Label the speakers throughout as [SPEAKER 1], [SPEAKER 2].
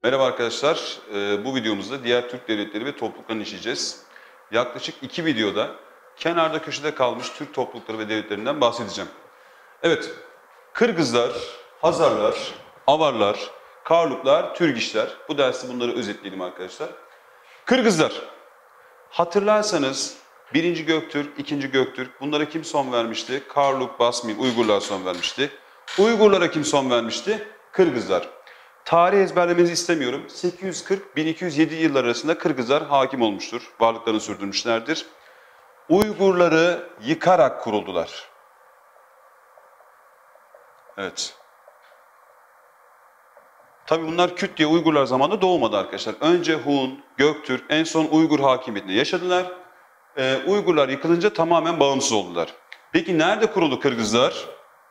[SPEAKER 1] Merhaba arkadaşlar. Bu videomuzda diğer Türk devletleri ve topluluklarını işleyeceğiz. Yaklaşık 2 videoda kenarda köşede kalmış Türk toplulukları ve devletlerinden bahsedeceğim. Evet, Kırgızlar, Hazarlar, Avarlar, Karluklar, Türgişler. Bu dersi bunları özetleyelim arkadaşlar. Kırgızlar. Hatırlarsanız 1. Göktürk, 2. Göktürk bunlara kim son vermişti? Karluk, Basmin, Uygurlar son vermişti. Uygurlara kim son vermişti? Kırgızlar. Tarih ezberlemenizi istemiyorum. 840-1207 yıllar arasında Kırgızlar hakim olmuştur. Varlıklarını sürdürmüşlerdir. Uygurları yıkarak kuruldular. Evet. Tabii bunlar küt diye Uygurlar zamanında doğmadı arkadaşlar. Önce Hun, Göktürk, en son Uygur hakimiyetinde yaşadılar. Uygurlar yıkılınca tamamen bağımsız oldular. Peki nerede kuruldu Kırgızlar?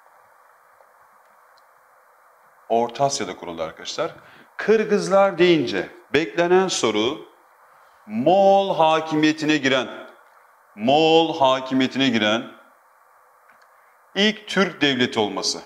[SPEAKER 1] Orta Asya'da kuruldu arkadaşlar. Kırgızlar deyince beklenen soru Moğol hakimiyetine giren ilk Türk devleti olması.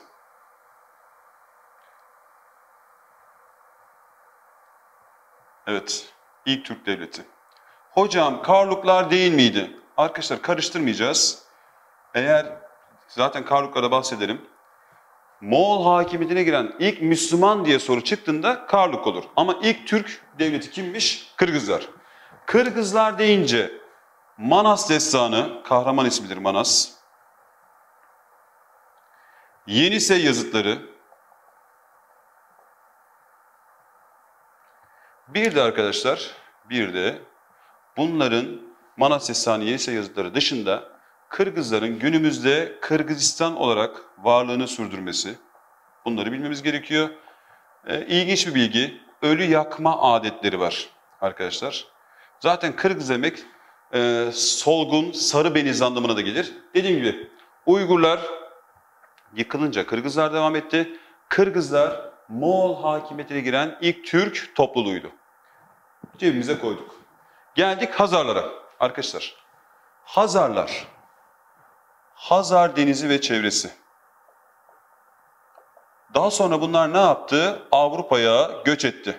[SPEAKER 1] Evet, ilk Türk devleti. Hocam Karluklar değil miydi? Arkadaşlar karıştırmayacağız. Eğer zaten Karluklara bahsederim. Moğol hakimiyetine giren ilk Müslüman diye soru çıktığında Karluk olur. Ama ilk Türk devleti kimmiş? Kırgızlar. Kırgızlar deyince Manas destanı, kahraman ismidir Manas. Yenisey yazıtları. Bir de arkadaşlar, bunların Manas destanı, Yenisey yazıtları dışında Kırgızların günümüzde Kırgızistan olarak varlığını sürdürmesi. Bunları bilmemiz gerekiyor. İlginç bir bilgi. Ölü yakma adetleri var arkadaşlar. Zaten Kırgız demek solgun, sarı beniz anlamına da gelir. Dediğim gibi Uygurlar yıkılınca Kırgızlar devam etti. Kırgızlar Moğol hakimiyetine giren ilk Türk topluluğuydu. Cebimize koyduk. Geldik Hazarlara. Arkadaşlar, Hazarlar, Hazar Denizi ve çevresi. Daha sonra bunlar ne yaptı? Avrupa'ya göç etti.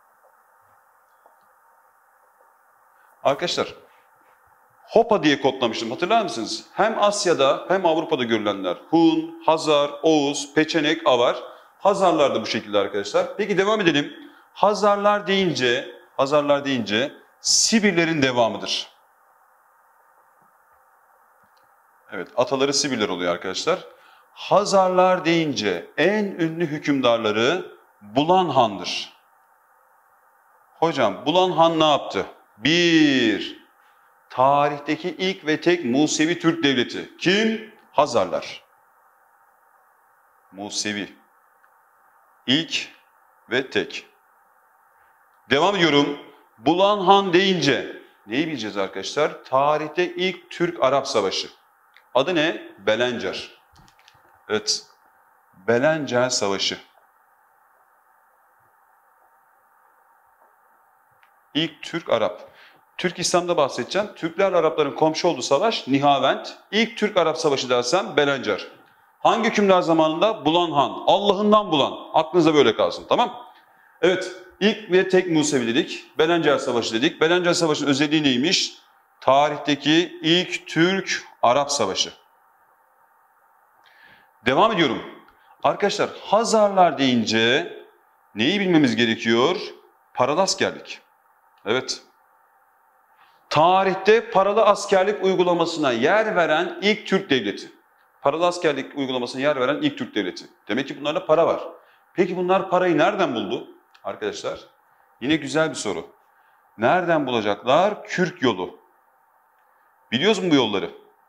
[SPEAKER 1] Arkadaşlar, Hopa diye kodlamıştım, hatırlar mısınız? Hem Asya'da hem Avrupa'da görülenler. Hun, Hazar, Oğuz, Peçenek, Avar. Hazarlar da bu şekilde arkadaşlar. Peki devam edelim. Hazarlar deyince Sibirlerin devamıdır. Evet, ataları Sibirler oluyor arkadaşlar. Hazarlar deyince en ünlü hükümdarları Bulan Han'dır. Hocam Bulan Han ne yaptı? Tarihteki ilk ve tek Musevi Türk devleti. Kim? Hazarlar. Musevi. İlk ve tek. Devam ediyorum. Bulan Han deyince neyi bileceğiz arkadaşlar? Tarihte ilk Türk-Arap Savaşı. Adı ne? Belencer. Evet. Belencer Savaşı. İlk Türk-Arap. Türk İslam'da bahsedeceğim. Türklerle Arapların komşu olduğu savaş Nihavent. İlk Türk-Arap Savaşı dersem Belencer. Hangi hükümdar zamanında? Bulan Han. Allah'ından bulan. Aklınıza böyle kalsın, tamam? Evet. İlk ve tek Musevi dedik. Belencer Savaşı dedik. Belencer Savaşı'nın özelliği neymiş? Tarihteki ilk Türk-Arap Savaşı. Devam ediyorum. Arkadaşlar Hazarlar deyince neyi bilmemiz gerekiyor? Paralı askerlik. Evet. Tarihte paralı askerlik uygulamasına yer veren ilk Türk devleti. Paralı askerlik uygulamasına yer veren ilk Türk devleti. Demek ki bunlarda para var. Peki bunlar parayı nereden buldu? Arkadaşlar yine güzel bir soru. Nereden bulacaklar? Kürk yolu. Biliyoruz mu bu yolları?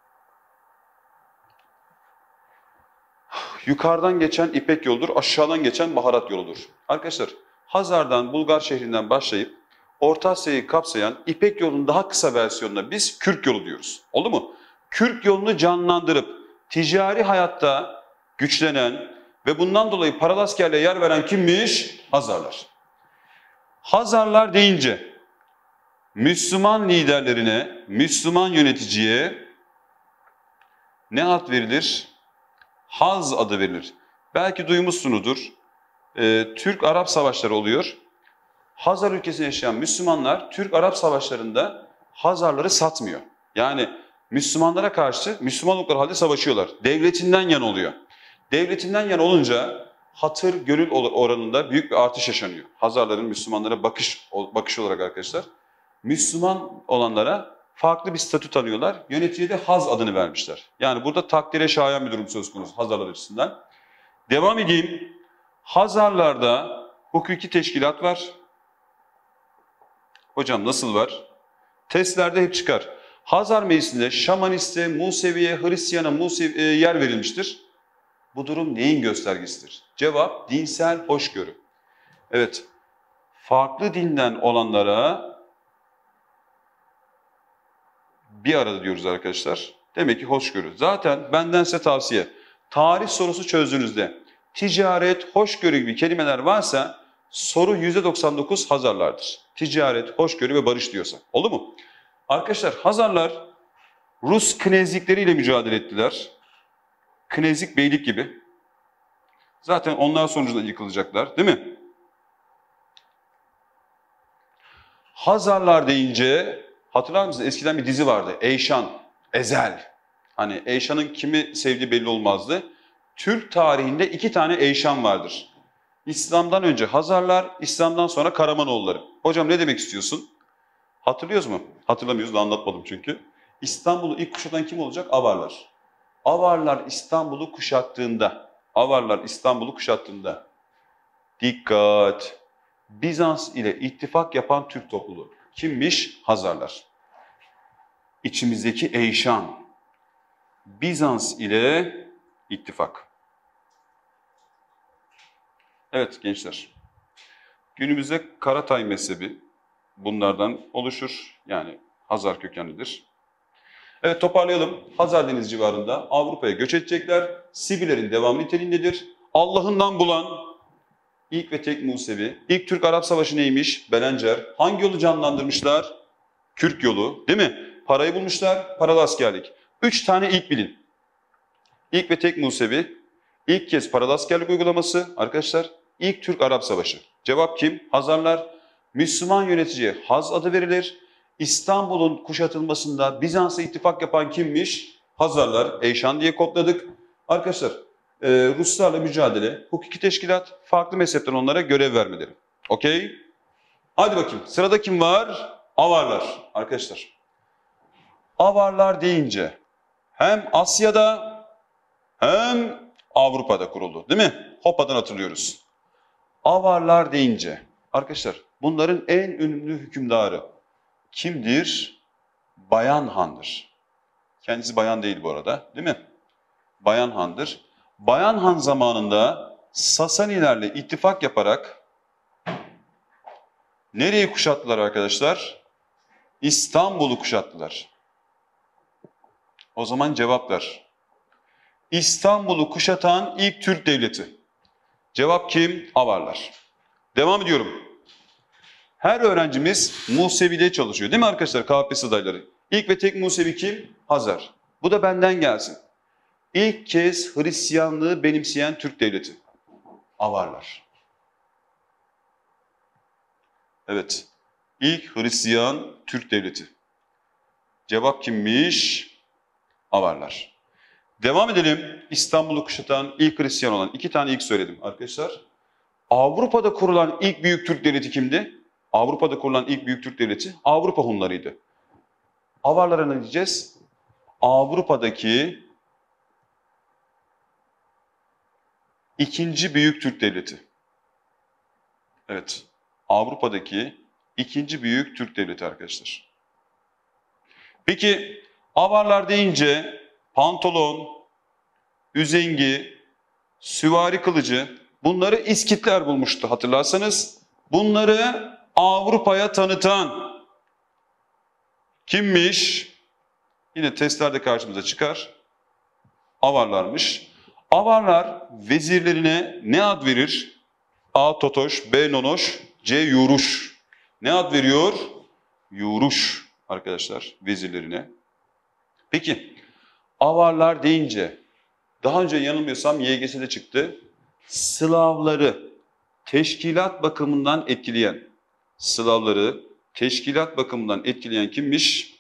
[SPEAKER 1] Yukarıdan geçen İpek yoludur, aşağıdan geçen baharat yoludur. Arkadaşlar Hazar'dan, Bulgar şehrinden başlayıp Orta Asya'yı kapsayan İpek yolunun daha kısa versiyonuna biz Kürk yolu diyoruz. Oldu mu? Kürk yolunu canlandırıp ticari hayatta güçlenen ve bundan dolayı paralı askerliğe yer veren kimmiş? Hazarlar. Hazarlar deyince Müslüman liderlerine, Müslüman yöneticiye ne ad verilir? Haz adı verilir. Belki duymuşsunuzdur. Türk-Arap savaşları oluyor. Hazar ülkesinde yaşayan Müslümanlar Türk-Arap savaşlarında Hazarları satmıyor. Yani Müslümanlara karşı Müslüman oldukları halde savaşıyorlar. Devletinden yana oluyor. Devletinden yana olunca hatır gönül oranında büyük bir artış yaşanıyor. Hazarların Müslümanlara bakış olarak arkadaşlar. Müslüman olanlara farklı bir statü tanıyorlar. Yöneticiye de Haz adını vermişler. Yani burada takdire şayan bir durum söz konusu Hazarlar açısından. Devam edeyim. Hazarlarda hukuki teşkilat var. Hocam nasıl var? Testlerde hep çıkar. Hazar Meclisi'nde Şamaniste, Musevi'ye, Hristiyan'a yer verilmiştir. Bu durum neyin göstergesidir? Cevap dinsel hoşgörü. Evet, farklı dinden olanlara bir arada diyoruz arkadaşlar. Demek ki hoşgörü. Zaten benden size tavsiye. Tarih sorusu çözdüğünüzde ticaret, hoşgörü gibi kelimeler varsa soru %99 Hazarlardır. Ticaret, hoşgörü ve barış diyorsa. Olur mu? Arkadaşlar Hazarlar Rus knezlikleriyle mücadele ettiler. Knezlik beylik gibi. Zaten onlar sonucunda yıkılacaklar, değil mi? Hazarlar deyince hatırlar mısınız? Eskiden bir dizi vardı. Eyşan, Ezel. Hani Eyşan'ın kimi sevdiği belli olmazdı. Türk tarihinde 2 tane Eyşan vardır. İslam'dan önce Hazarlar, İslam'dan sonra Karamanoğulları. Hocam ne demek istiyorsun? Hatırlıyoruz mu? Hatırlamıyoruz da anlatmadım çünkü. İstanbul'u ilk kuşatan kim olacak? Avarlar. Avarlar İstanbul'u kuşattığında dikkat! Bizans ile ittifak yapan Türk topluluğu. Kimmiş? Hazarlar. İçimizdeki Eyşan. Bizans ile ittifak. Evet gençler. Günümüzde Karatay mezhebi bunlardan oluşur. Yani Hazar kökenlidir. Evet toparlayalım. Hazar Denizi civarında Avrupa'ya göç edecekler. Sibilerin devamı niteliğindedir. Allah'ından bulan ilk ve tek Musevi. İlk Türk-Arap Savaşı neymiş? Belencer. Hangi yolu canlandırmışlar? Kürk yolu. Değil mi? Parayı bulmuşlar. Paralı askerlik. 3 tane ilk bilin. İlk ve tek Musevi. İlk kez paralı askerlik uygulaması. Arkadaşlar ilk Türk-Arap Savaşı. Cevap kim? Hazarlar. Müslüman yöneticiye Haz adı verilir. İstanbul'un kuşatılmasında Bizans'a ittifak yapan kimmiş? Hazarlar. Eyşan diye kodladık. Arkadaşlar Ruslarla mücadele, hukuki teşkilat, farklı mezhepten onlara görev vermeleri. Okey? Hadi bakayım. Sırada kim var? Avarlar. Arkadaşlar. Avarlar deyince hem Asya'da hem Avrupa'da kuruldu. Değil mi? Hopa'dan hatırlıyoruz. Avarlar deyince arkadaşlar bunların en ünlü hükümdarı kimdir? Bayan Han'dır. Kendisi bayan değil bu arada. Değil mi? Bayan Han'dır. Bayan Han zamanında Sasanilerle ittifak yaparak nereyi kuşattılar arkadaşlar? İstanbul'u kuşattılar. O zaman cevaplar. İstanbul'u kuşatan ilk Türk devleti. Cevap kim? Avarlar. Devam ediyorum. Her öğrencimiz Musevi'de çalışıyor. Değil mi arkadaşlar? KPSS adayları. İlk ve tek Musevi kim? Hazar. Bu da benden gelsin. İlk kez Hristiyanlığı benimseyen Türk devleti. Avarlar. Evet. İlk Hristiyan Türk devleti. Cevap kimmiş? Avarlar. Devam edelim. İstanbul'u kuşatan ilk Hristiyan olan 2 tane ilk söyledim arkadaşlar. Avrupa'da kurulan ilk büyük Türk devleti kimdi? Avrupa'da kurulan ilk büyük Türk devleti Avrupa Hunlarıydı. Avarlara ne diyeceğiz? Avrupa'daki ikinci büyük Türk devleti. Evet. Avrupa'daki ikinci büyük Türk devleti arkadaşlar. Peki Avarlar deyince pantolon, üzengi, süvari kılıcı bunları İskitler bulmuştu hatırlarsanız. Bunları Avrupa'ya tanıtan kimmiş? Yine testlerde karşımıza çıkar. Avarlarmış. Avarlar vezirlerine ne ad verir? A. Totoş, B. Nonoş, C. Yuruş. Ne ad veriyor? Yuruş arkadaşlar vezirlerine. Peki Avarlar deyince daha önce yanılmıyorsam YGS'de çıktı. Slavları teşkilat bakımından etkileyen Slavları teşkilat bakımından etkileyen kimmiş?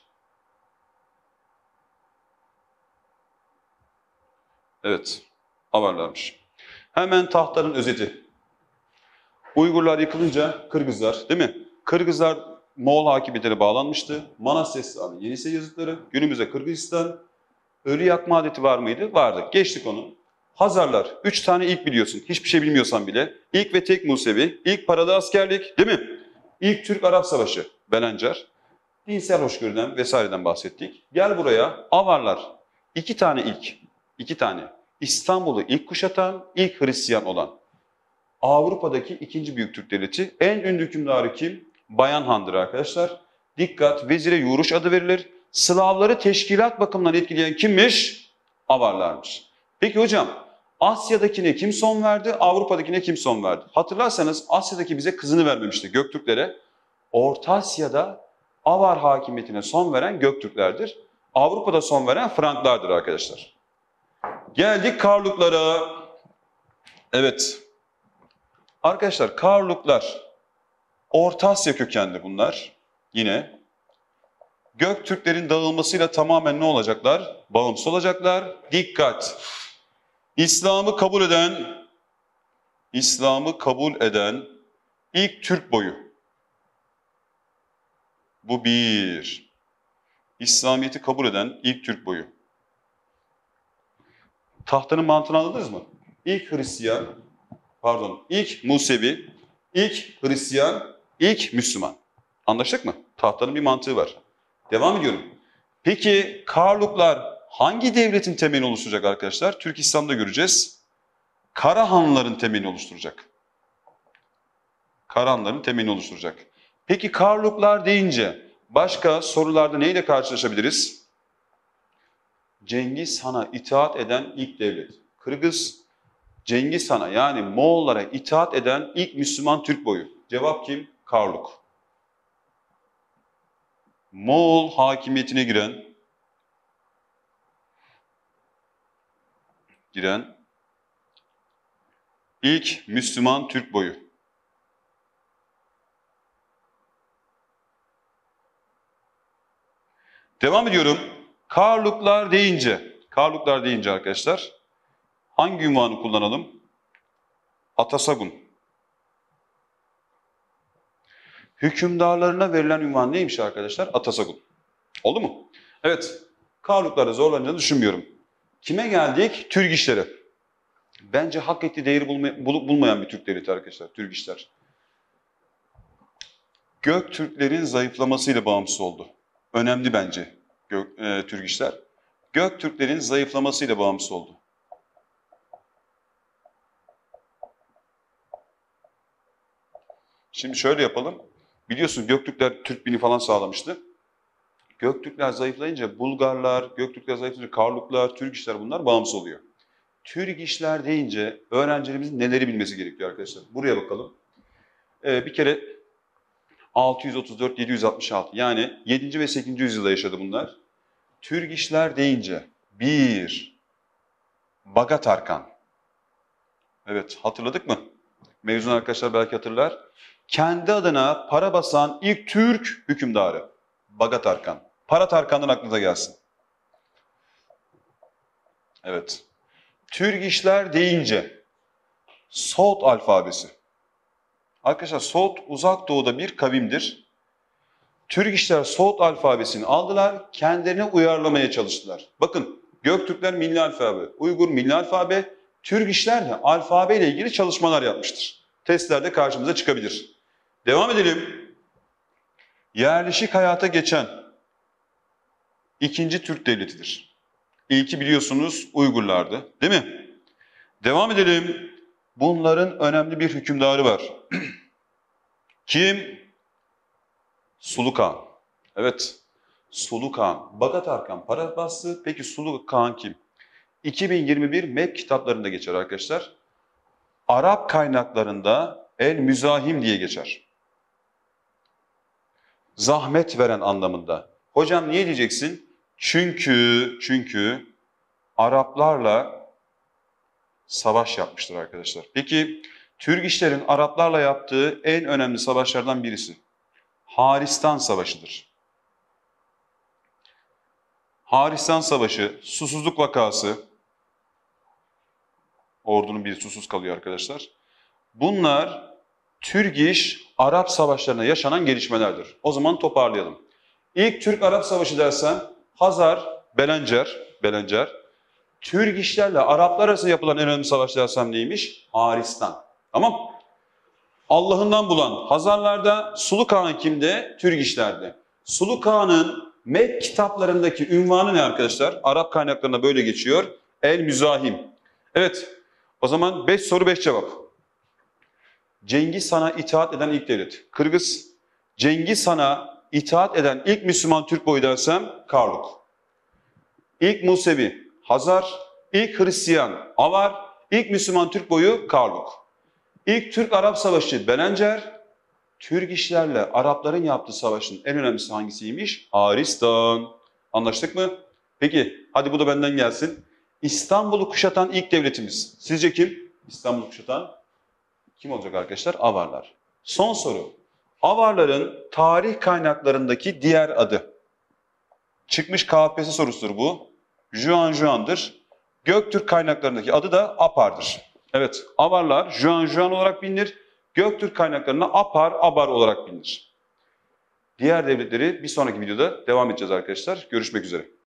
[SPEAKER 1] Evet, Avarlarmış. Hemen tahtların özeti. Uygurlar yıkılınca Kırgızlar, değil mi? Kırgızlar Moğol hakimiyetine bağlanmıştı. Manas Destanı, Yenisey yazıtları, günümüzde Kırgızistan. Ölü yakma adeti var mıydı? Vardı. Geçtik onu. Hazarlar, 3 tane ilk biliyorsun. Hiçbir şey bilmiyorsan bile. İlk ve tek Musevi, ilk paralı askerlik, değil mi? İlk Türk-Arap Savaşı, Belencer. Dinsel hoşgörüden vesaireden bahsettik. Gel buraya, Avarlar. 2 tane ilk. 2 tane. İstanbul'u ilk kuşatan, ilk Hristiyan olan. Avrupa'daki ikinci büyük Türk devleti. En ünlü hükümdarı kim? Bayan Han'dır arkadaşlar. Dikkat, vezire Yuruş adı verilir. Slavları teşkilat bakımından etkileyen kimmiş? Avarlarmış. Peki hocam, Asya'dakine kim son verdi, Avrupa'dakine kim son verdi? Hatırlarsanız Asya'daki bize kızını vermemişti Göktürklere. Orta Asya'da Avar hakimiyetine son veren Göktürklerdir. Avrupa'da son veren Franklardır arkadaşlar. Geldik Karluklara. Evet. Arkadaşlar Karluklar, Orta Asya kökenli bunlar yine. Göktürklerin dağılmasıyla tamamen ne olacaklar? Bağımsız olacaklar. Dikkat! İslam'ı kabul eden ilk Türk boyu. Bu bir. İslamiyet'i kabul eden ilk Türk boyu. Tahtanın mantığını anladınız mı? İlk Musevi, ilk Hristiyan, ilk Müslüman. Anlaştık mı? Tahtanın bir mantığı var. Devam ediyorum. Peki Karluklar hangi devletin temelini oluşturacak arkadaşlar? Türk İslam'da göreceğiz. Karahanlıların temelini oluşturacak. Karahanlıların temelini oluşturacak. Peki Karluklar deyince başka sorularda neyle karşılaşabiliriz? Cengiz Han'a itaat eden ilk devlet. Kırgız, Cengiz Han'a yani Moğollara itaat eden ilk Müslüman Türk boyu. Cevap kim? Karluk. Moğol hakimiyetine giren ilk Müslüman Türk boyu. Devam ediyorum. Karluklar deyince arkadaşlar hangi unvanı kullanalım? Atasagun. Hükümdarlarına verilen ünvan neymiş arkadaşlar? Atasagun. Oldu mu? Evet. Karluklarda zorlanacağını düşünmüyorum. Kime geldik? Türk işleri. Bence hak ettiği değeri bulmayan bir Türk devleti arkadaşlar. Türk işler. Göktürklerin zayıflamasıyla bağımsız oldu. Önemli bence Türk işler. Göktürklerin zayıflamasıyla bağımsız oldu. Şimdi şöyle yapalım. Biliyorsun Göktürkler Türk bini falan sağlamıştı. Göktürkler zayıflayınca Bulgarlar, Göktürkler zayıflayınca Karluklar, Türk işler bunlar bağımsız oluyor. Türk işler deyince öğrencilerimizin neleri bilmesi gerekiyor arkadaşlar? Buraya bakalım. Bir kere 634-766 yani 7. ve 8. yüzyılda yaşadı bunlar. Türk işler deyince 1. Bagat Arkan. Evet hatırladık mı? Mezun arkadaşlar belki hatırlar. Kendi adına para basan ilk Türk hükümdarı Bagat Arkan. Para Tarkan'dan aklınıza gelsin. Evet. Türk işler deyince Salt alfabesi. Arkadaşlar Salt uzak doğuda bir kavimdir. Türk işler Salt alfabesini aldılar, kendilerine uyarlamaya çalıştılar. Bakın Göktürkler milli alfabe, Uygur milli alfabe, Türk işler de alfabe ile ilgili çalışmalar yapmıştır. Testlerde karşımıza çıkabilir. Devam edelim. Yerleşik hayata geçen ikinci Türk devletidir. İlki biliyorsunuz Uygurlardı, değil mi? Devam edelim. Bunların önemli bir hükümdarı var. Kim? Sulu Kağan. Evet, Sulu Kağan. Bagat Arkan para bastı. Peki Sulu Kağan kim? 2021 MEP kitaplarında geçer arkadaşlar. Arap kaynaklarında El Müzahim diye geçer. Zahmet veren anlamında. Hocam niye diyeceksin? Çünkü Araplarla savaş yapmıştır arkadaşlar. Peki Türk işlerin Araplarla yaptığı en önemli savaşlardan birisi. Haristan Savaşı'dır. Haristan Savaşı, susuzluk vakası, ordunun biri susuz kalıyor arkadaşlar. Bunlar Türk-İş-Arap savaşlarına yaşanan gelişmelerdir. O zaman toparlayalım. İlk Türk-Arap Savaşı dersen Hazar, Belencer. Türk-İşlerle Araplar arasında yapılan en önemli savaş dersem neymiş? Haristan. Tamam. Allah'ından bulan Hazarlarda, Sulu Kağan kimde? Türk-İşler'de. Sulu Kağan'ın Mek kitaplarındaki ünvanı ne arkadaşlar? Arap kaynaklarında böyle geçiyor. El-Müzahim. Evet, o zaman 5 soru 5 cevap. Cengiz Han'a itaat eden ilk devlet. Kırgız. Cengiz Han'a itaat eden ilk Müslüman Türk boyu dersem Karluk. İlk Musevi Hazar, ilk Hristiyan Avar, ilk Müslüman Türk boyu Karluk. İlk Türk-Arap Savaşı Belencer, Türk işlerle Arapların yaptığı savaşın en önemlisi hangisiymiş? Haristan. Anlaştık mı? Peki, hadi bu da benden gelsin. İstanbul'u kuşatan ilk devletimiz. Sizce kim? İstanbul'u kuşatan kim olacak arkadaşlar? Avarlar. Son soru. Avarların tarih kaynaklarındaki diğer adı. Çıkmış KPSS sorusudur bu. Juan'dır. Göktürk kaynaklarındaki adı da Apar'dır. Evet, Avarlar Juan olarak bilinir. Göktürk kaynaklarına Abar olarak bilinir. Diğer devletleri bir sonraki videoda devam edeceğiz arkadaşlar. Görüşmek üzere.